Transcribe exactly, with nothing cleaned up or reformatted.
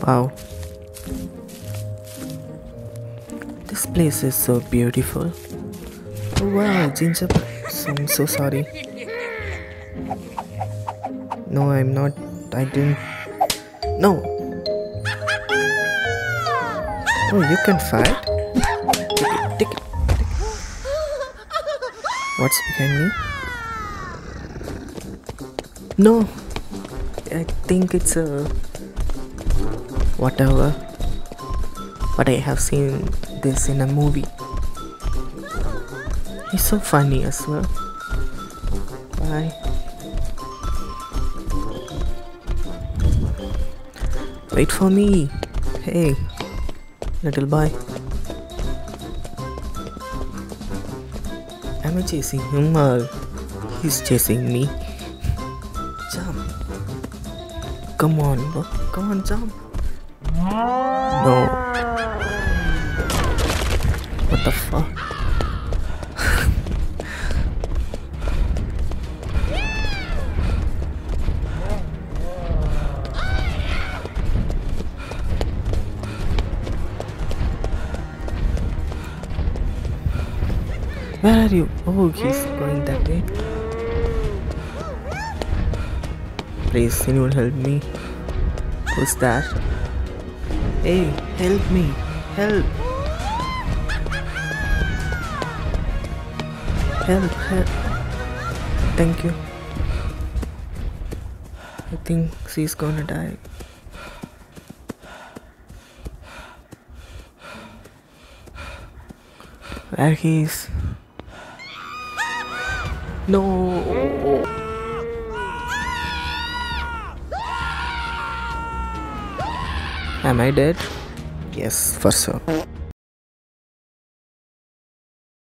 Wow, this place is so beautiful. Oh wow, gingerbread. So, I'm so sorry. No, I'm not. I didn't. No. Oh, you can fight? Take it, take it. What's behind me? No. I think it's a. Whatever. But I have seen this in a movie. It's so funny as well. Bye. Wait for me. Hey, little boy. Am I chasing him or he's chasing me? Jump. Come on, bro. Come on, jump. No. What the fuck? Where are you? Oh, he's going that way. Please, anyone help me? Who's that? Hey, help me! Help! Help, help! Thank you. I think she's gonna die. Where he is? No! Am I dead? Yes, for sure.